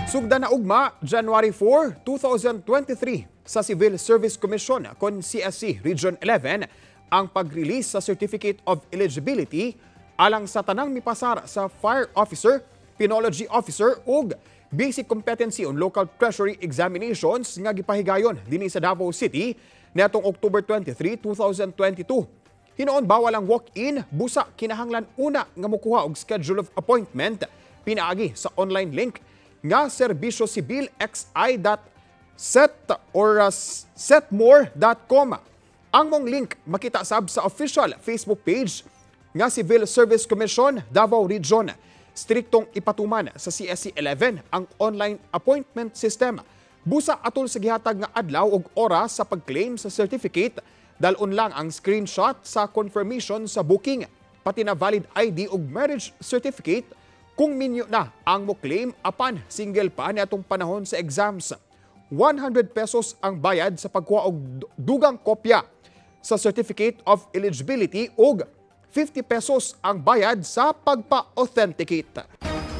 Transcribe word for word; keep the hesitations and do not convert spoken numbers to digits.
Sugda na ugma, January four, two thousand twenty-three sa Civil Service Commission kon C S C Region eleven ang pag-release sa Certificate of Eligibility alang sa tanang mipasar sa Fire Officer, Penology Officer ug Basic Competency on Local Treasury Examinations nga gipahigayon dinhi sa Davao City niadtong October twenty-three, two thousand twenty-two. Hinoon bawal ang walk-in, busa kinahanglan una nga mokuha og schedule of appointment pinaagi sa online link nga serbisyo sibil x i dot set or uh, setmore dot com. Ang mong link makita sab sa official Facebook page nga Civil Service Commission Davao Region. Striktong ipatuman sa C S C eleven ang online appointment system. Busa atol sa gihatag nga adlaw ug oras sa pag-claim sa certificate, dalon lang ang screenshot sa confirmation sa booking, pati na valid I D ug marriage certificate kung minyo na ang mo-claim apan single pa niadtong panahon sa exams. one hundred pesos ang bayad sa pagkuha og dugang kopya sa Certificate of Eligibility ug fifty pesos ang bayad sa pagpa-authenticate.